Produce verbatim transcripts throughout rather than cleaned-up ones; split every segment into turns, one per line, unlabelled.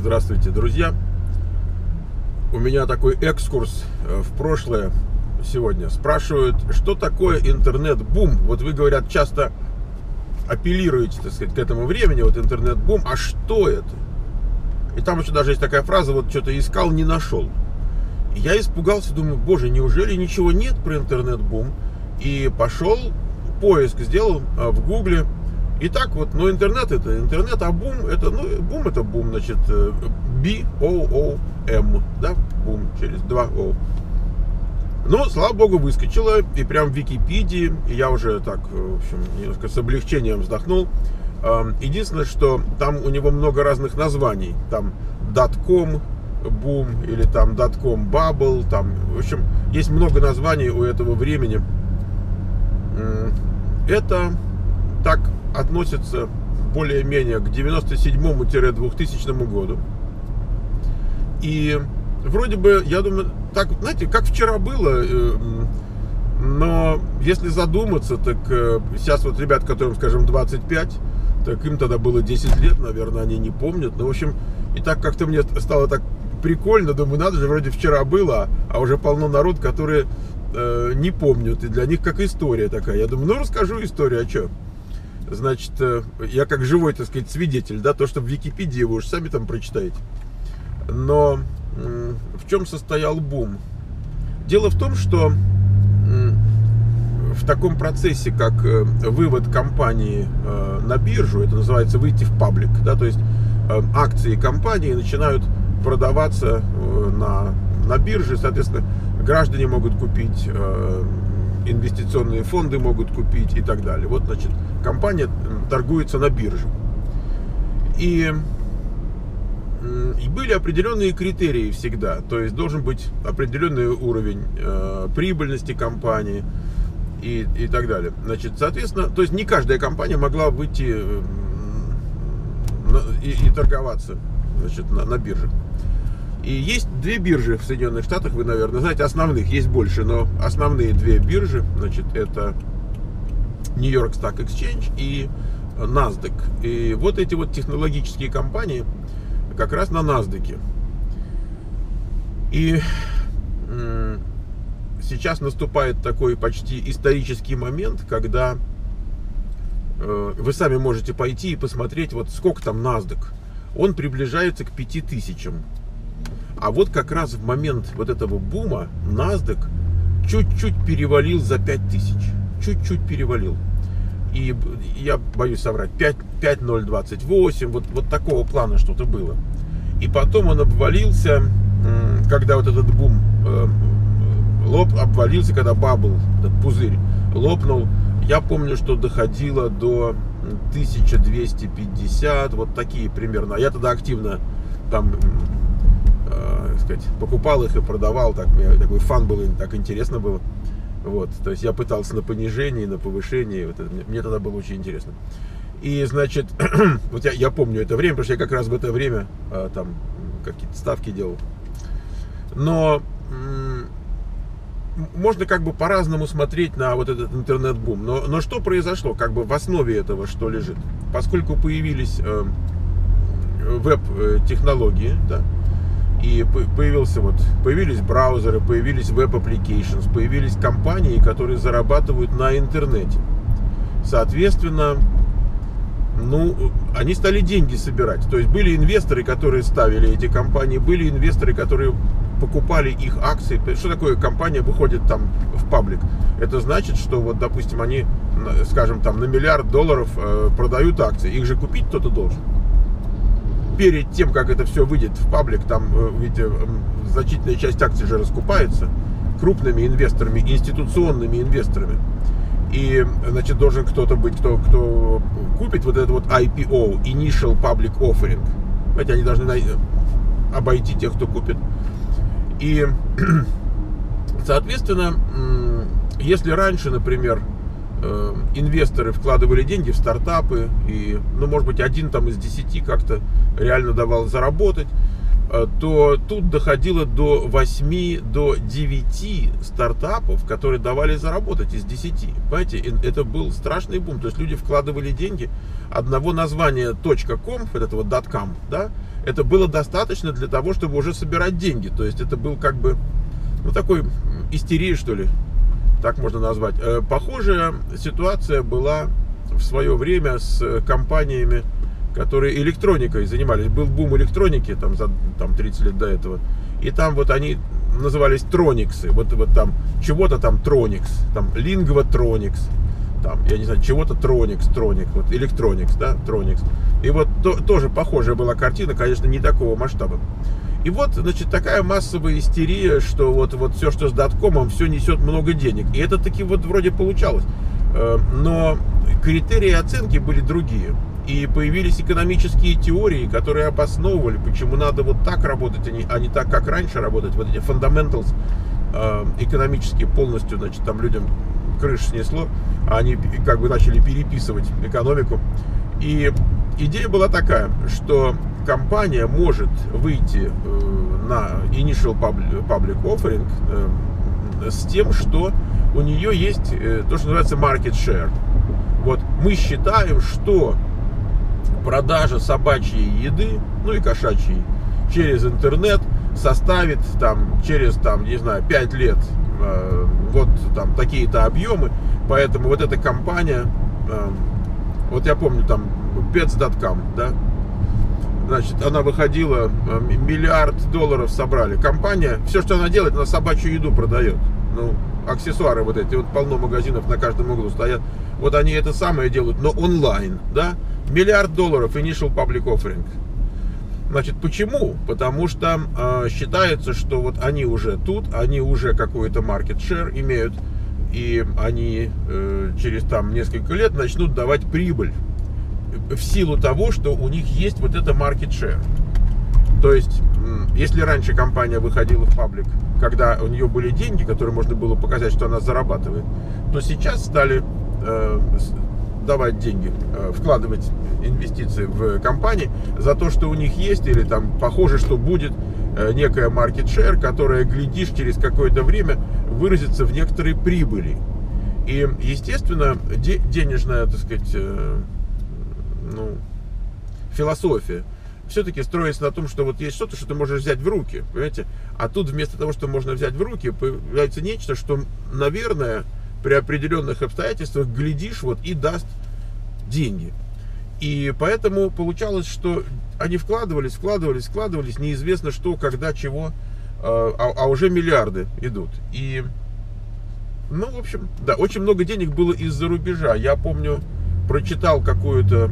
Здравствуйте, друзья! У меня такой экскурс в прошлое сегодня. Спрашивают, что такое интернет-бум? Вот вы, говорят, часто апеллируете, так сказать, к этому времени, вот интернет-бум. А что это? И там еще даже есть такая фраза, вот что-то искал, не нашел. И я испугался, думаю, боже, неужели ничего нет про интернет-бум? И пошел, поиск сделал в гугле. И так вот, ну интернет это интернет, а бум это, ну бум это бум, значит, би о о эм, да, бум через два о. Но, слава богу, выскочило, и прям в Википедии, и я уже так, в общем, немножко с облегчением вздохнул. Единственное, что там у него много разных названий, там .com бум, или там .com bubble, там, в общем, есть много названий у этого времени. Это так относится более-менее к девяносто седьмому — двухтысячному году. И вроде бы, я думаю, так, знаете, как вчера было, но если задуматься, так сейчас вот ребят, которым, скажем, двадцать пять, так им тогда было десять лет, наверное, они не помнят. Ну, в общем, и так как-то мне стало так прикольно, думаю, надо же, вроде вчера было, а уже полно народ, которые э, не помнят, и для них как история такая. Я думаю, ну, расскажу историю, а что? Значит, я как живой, так сказать, свидетель, да, то, что в Википедии вы уж сами там прочитаете. Но в чем состоял бум? Дело в том, что в таком процессе, как вывод компании на биржу, это называется выйти в паблик, да, то есть акции компании начинают продаваться на, на бирже, соответственно, граждане могут купить, инвестиционные фонды могут купить и так далее. Вот, значит, компания торгуется на бирже. И, и были определенные критерии всегда. То есть должен быть определенный уровень э, прибыльности компании и, и так далее. Значит, соответственно, то есть не каждая компания могла выйти э, на, и, и торговаться, значит, на, на бирже. И есть две биржи в Соединенных Штатах, вы, наверное, знаете, основных, есть больше, но основные две биржи, значит, это New York Stock Exchange и NASDAQ. И вот эти вот технологические компании как раз на NASDAQ. И сейчас наступает такой почти исторический момент, когда вы сами можете пойти и посмотреть, вот сколько там NASDAQ. Он приближается к пяти тысячам. А вот как раз в момент вот этого бума NASDAQ чуть-чуть перевалил за пять тысяч. Чуть-чуть перевалил. И я боюсь соврать, пять тысяч двадцать восемь, вот, вот такого плана что-то было. И потом он обвалился, когда вот этот бум лоб обвалился, когда бабл, этот пузырь лопнул. Я помню, что доходило до тысячи двухсот пятидесяти, вот такие примерно. А я тогда активно там, э, сказать, покупал их и продавал, так, мне такой фан был, так интересно было. Вот, то есть я пытался на понижении, на повышении, вот это, мне, мне тогда было очень интересно. И, значит, вот я, я помню это время, потому что я как раз в это время э, там какие-то ставки делал. Но м- можно как бы по-разному смотреть на вот этот интернет-бум. Но, но что произошло, как бы в основе этого что лежит? Поскольку появились э, веб-технологии, да, и появился вот, появились браузеры, появились веб-applications, появились компании, которые зарабатывают на интернете. Соответственно, ну, они стали деньги собирать. То есть были инвесторы, которые ставили эти компании, были инвесторы, которые покупали их акции. Что такое компания выходит там в паблик? Это значит, что вот, допустим, они, скажем, там на миллиард долларов э, продают акции. Их же купить кто-то должен. Перед тем, как это все выйдет в паблик, там, видите, значительная часть акций же раскупается крупными инвесторами, институционными инвесторами. И, значит, должен кто-то быть, кто, кто купит вот этот вот ай пи о, Initial Public Offering. Понимаете, они должны обойти тех, кто купит. И, соответственно, если раньше, например, инвесторы вкладывали деньги в стартапы, и, ну, может быть, один там из десяти как-то реально давал заработать, то тут доходило до восьми, до девяти стартапов, которые давали заработать из десяти. Понимаете, это был страшный бум. То есть люди вкладывали деньги. Одного названия .com, вот этого .com, да, это было достаточно для того, чтобы уже собирать деньги. То есть это был как бы, ну, такой истерия, что ли, так можно назвать. Похожая ситуация была в свое время с компаниями, которые электроникой занимались. Был бум электроники там за там, тридцать лет до этого. И там вот они назывались Трониксы. Вот, вот там чего-то там Троникс, там Лингвотроникс, там, я не знаю, чего-то Троникс, Троник, вот Электроникс, да, Троникс. И вот то, тоже похожая была картина, конечно, не такого масштаба. И вот, значит, такая массовая истерия, что вот, вот все, что с доткомом, все несет много денег. И это таки вот вроде получалось. Но критерии оценки были другие. И появились экономические теории, которые обосновывали, почему надо вот так работать, а не, а не так, как раньше работать. Вот эти fundamentals э, экономические полностью, значит, там людям крышу снесло, а они как бы начали переписывать экономику. И идея была такая, что компания может выйти э, на initial public, public offering э, с тем, что у нее есть э, то, что называется market share. Вот мы считаем, что продажа собачьей еды, ну и кошачьей, через интернет составит там через там, не знаю, пять лет э, вот там такие-то объемы. Поэтому вот эта компания, э, вот я помню там петс точка ком, да, значит, она выходила, э, миллиард долларов собрали. Компания, все, что она делает, она собачью еду продает. Ну, аксессуары вот эти, вот полно магазинов на каждом углу стоят. Вот они это самое делают, но онлайн, да. Миллиард долларов initial public offering. Значит, почему? Потому что э, считается, что вот они уже тут, они уже какой-то market share имеют, и они э, через там несколько лет начнут давать прибыль в силу того, что у них есть вот это market share. То есть, э, если раньше компания выходила в паблик, когда у нее были деньги, которые можно было показать, что она зарабатывает, то сейчас стали э, давать деньги, вкладывать инвестиции в компании за то, что у них есть, или там похоже, что будет некая market share, которая, глядишь, через какое-то время выразится в некоторой прибыли. И, естественно, де- денежная, так сказать, ну, философия все-таки строится на том, что вот есть что-то, что ты можешь взять в руки, понимаете? А тут вместо того, что можно взять в руки, появляется нечто, что, наверное, при определенных обстоятельствах, глядишь, вот и даст деньги. И поэтому получалось, что они вкладывались, вкладывались, вкладывались, неизвестно что, когда, чего, а, а уже миллиарды идут. И, ну, в общем, да, очень много денег было из-за рубежа. Я помню, прочитал какую-то,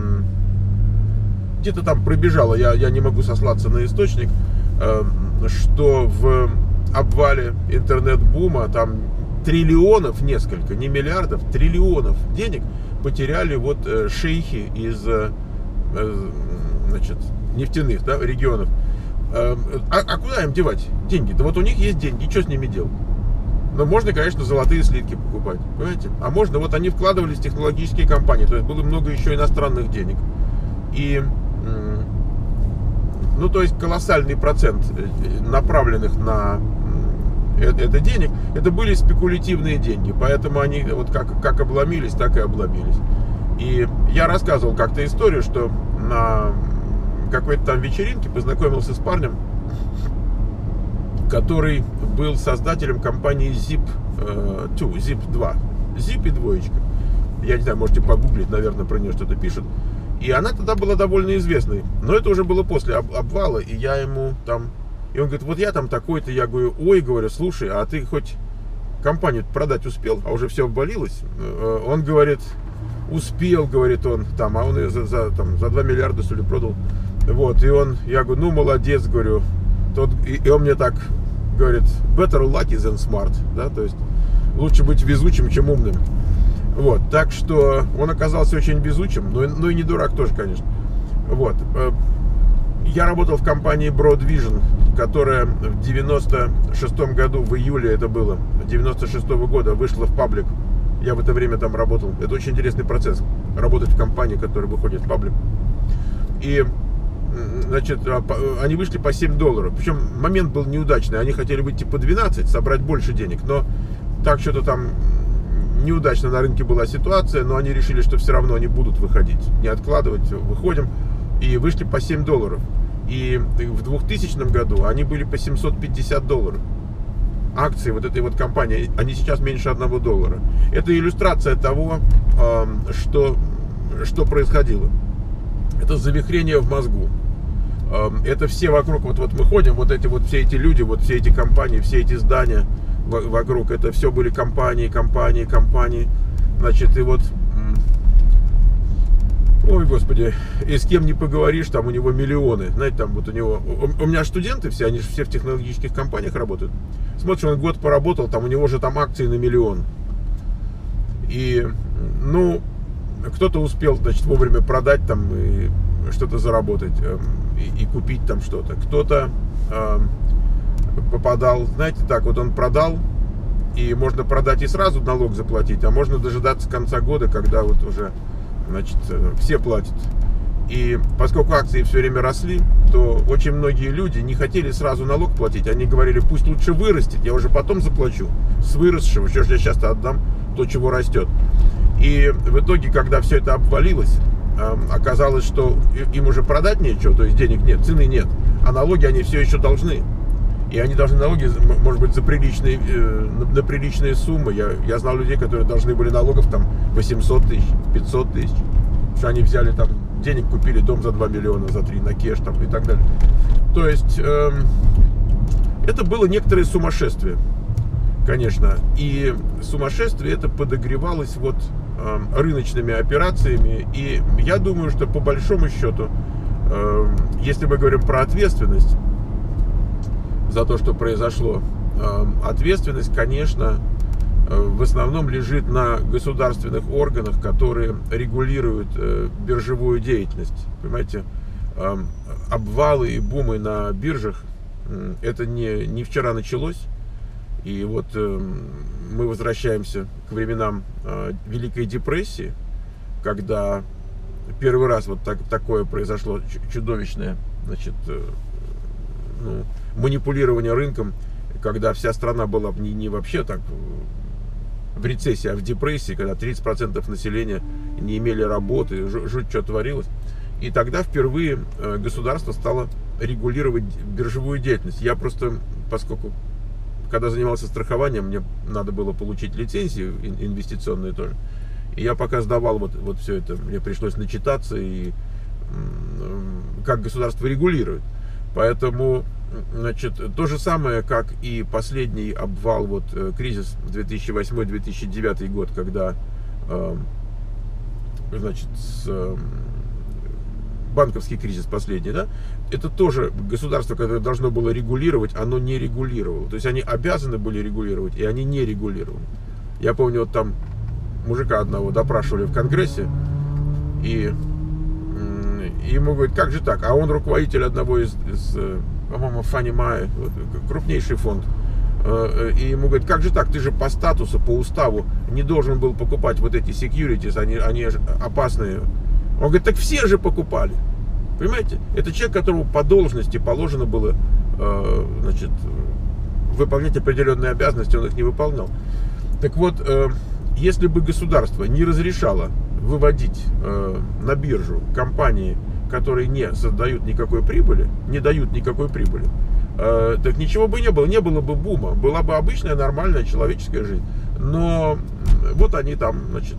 где-то там пробежало, я, я не могу сослаться на источник, что в обвале интернет-бума там триллионов, несколько, не миллиардов, триллионов денег потеряли вот э, шейхи из э, значит, нефтяных, да, регионов. Э, а, а куда им девать деньги-то? Вот у них есть деньги, что с ними делать? Но можно, конечно, золотые слитки покупать, понимаете? А можно, вот они вкладывались в технологические компании, то есть было много еще иностранных денег. И, э, ну, то есть колоссальный процент направленных на это денег, это были спекулятивные деньги, поэтому они вот как, как обломились, так и обломились. И я рассказывал как-то историю, что на какой-то там вечеринке познакомился с парнем, который был создателем компании зип два, зип два, зип и двоечка. Я не знаю, можете погуглить, наверное, про нее что-то пишут. И она тогда была довольно известной, но это уже было после обвала, и я ему там... И он говорит, вот я там такой-то, я говорю, ой, говорю, слушай, а ты хоть компанию продать успел, а уже все обвалилось? Он говорит, успел, говорит он, там, а он ее за, за, там, за два миллиарда, что ли, продал. Вот, и он, я говорю, ну, молодец, говорю. Тот, и, и он мне так говорит, better lucky than smart, да, то есть лучше быть везучим, чем умным. Вот, так что он оказался очень везучим, но, но и не дурак тоже, конечно. Вот. Я работал в компании Broad Vision, которая в девяносто шестом году, в июле это было, девяносто шестого года вышла в паблик. Я в это время там работал. Это очень интересный процесс, работать в компании, которая выходит в паблик. И значит, они вышли по семь долларов. Причем момент был неудачный. Они хотели выйти по двенадцать, собрать больше денег. Но так что-то там неудачно на рынке была ситуация. Но они решили, что все равно они будут выходить. Не откладывать, выходим. И вышли по семь долларов. И в двухтысячном году они были по семьсот пятьдесят долларов. Акции вот этой вот компании, они сейчас меньше одного доллара. Это иллюстрация того, что, что происходило. Это завихрение в мозгу. Это все вокруг, вот, вот мы ходим, вот эти вот все эти люди, вот все эти компании, все эти здания вокруг, это все были компании, компании, компании. Значит, и вот, ой, господи, и с кем не поговоришь, там у него миллионы. Знаете, там вот у него, у, у меня студенты все, они же все в технологических компаниях работают. Смотришь, он год поработал, там у него же там акции на миллион. И, ну, кто-то успел, значит, вовремя продать там и что-то заработать, и, и купить там что-то. Кто-то э, попадал, знаете, так, вот он продал, и можно продать и сразу налог заплатить, а можно дожидаться конца года, когда вот уже, значит, все платят. И поскольку акции все время росли, то очень многие люди не хотели сразу налог платить. Они говорили, пусть лучше вырастет, я уже потом заплачу с выросшего, что же я сейчас-то отдам то, чего растет. И в итоге, когда все это обвалилось, оказалось, что им уже продать нечего, то есть денег нет, цены нет, а налоги они все еще должны. И они должны налоги, может быть, за приличные, на приличные суммы. Я, я знал людей, которые должны были налогов там восемьсот тысяч, пятьсот тысяч. Что они взяли там денег, купили дом за два миллиона, за три на кеш там и так далее. То есть э, это было некоторое сумасшествие, конечно. И сумасшествие это подогревалось вот э, рыночными операциями. И я думаю, что по большому счету, э, если мы говорим про ответственность за то, что произошло, э, ответственность, конечно, в основном лежит на государственных органах, которые регулируют э, биржевую деятельность. Понимаете, э, обвалы и бумы на биржах, э, это не, не вчера началось. И вот э, мы возвращаемся к временам э, Великой депрессии, когда первый раз вот так, такое произошло чудовищное, значит, э, ну, манипулирование рынком, когда вся страна была не, не вообще так в рецессии, а в депрессии, когда тридцать процентов населения не имели работы, жуть что творилось. И тогда впервые государство стало регулировать биржевую деятельность. Я просто, поскольку, когда занимался страхованием, мне надо было получить лицензию инвестиционную тоже. И я пока сдавал вот, вот все это, мне пришлось начитаться, и как государство регулирует. Поэтому, значит, то же самое, как и последний обвал, вот кризис две тысячи восьмой — две тысячи девятый год, когда, э, значит, с, э, банковский кризис последний, да, это тоже государство, которое должно было регулировать, оно не регулировало. То есть они обязаны были регулировать, и они не регулировали. Я помню, вот там мужика одного допрашивали в Конгрессе, и И ему говорят, как же так? А он руководитель одного из, из по-моему, Fannie Mae, крупнейший фонд. И ему говорят, как же так? Ты же по статусу, по уставу не должен был покупать вот эти securities, они, они опасные. Он говорит, так все же покупали. Понимаете? Это человек, которому по должности положено было, значит, выполнять определенные обязанности, он их не выполнял. Так вот, если бы государство не разрешало выводить на биржу компании, которые не создают никакой прибыли, не дают никакой прибыли, э, так ничего бы не было, не было бы бума, была бы обычная нормальная человеческая жизнь. Но вот они там, значит,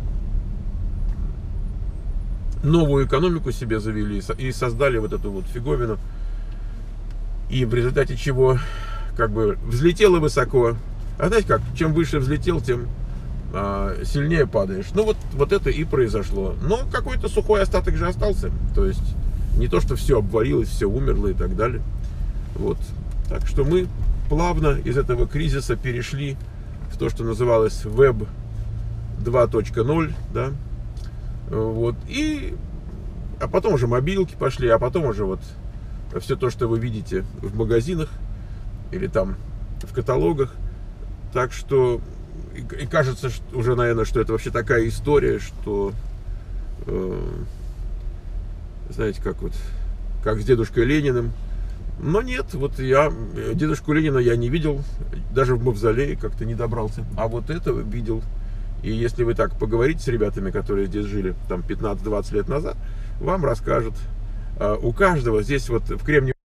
новую экономику себе завели и создали вот эту вот фиговину, и в результате чего как бы взлетело высоко. А знаете как, чем выше взлетел, тем сильнее падаешь. Ну вот, вот это и произошло. Но какой-то сухой остаток же остался. То есть не то, что все обвалилось, все умерло и так далее. Вот. Так что мы плавно из этого кризиса перешли в то, что называлось веб два точка ноль, да. Вот. И а потом уже мобилки пошли, а потом уже вот все то, что вы видите в магазинах или там в каталогах. Так что и кажется что уже, наверное, что это вообще такая история, что, э, знаете, как вот как с дедушкой Лениным. Но нет, вот я дедушку Ленина я не видел, даже в мавзолее как-то не добрался. А вот это видел. И если вы так поговорите с ребятами, которые здесь жили там пятнадцать-двадцать лет назад, вам расскажут. У каждого здесь вот в Кремниевой